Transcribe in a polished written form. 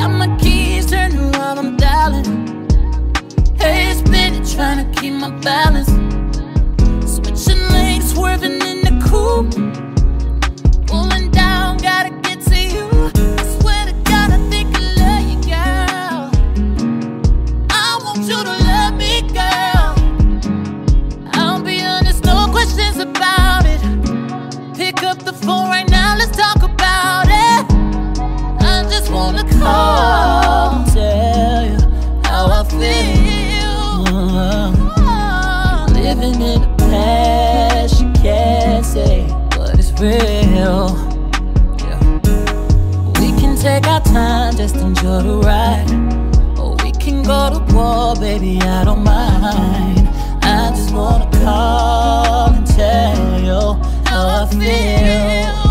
Got my keys turning while I'm dialing. Hey, spinning, trying to keep my balance. Switching lanes, swerving in the coupe. Pulling down, gotta get to you. I swear to God, I think I love you, girl. I want you to love me, girl. I'll be honest, no questions about it. Pick up the phone right now, let's talk about it. I just wanna call and tell you how I feel. Living in the past, you can't say, but it's real. Yeah. We can take our time, just enjoy the ride. Or we can go to war, baby, I don't mind. I just wanna call and tell you how I feel.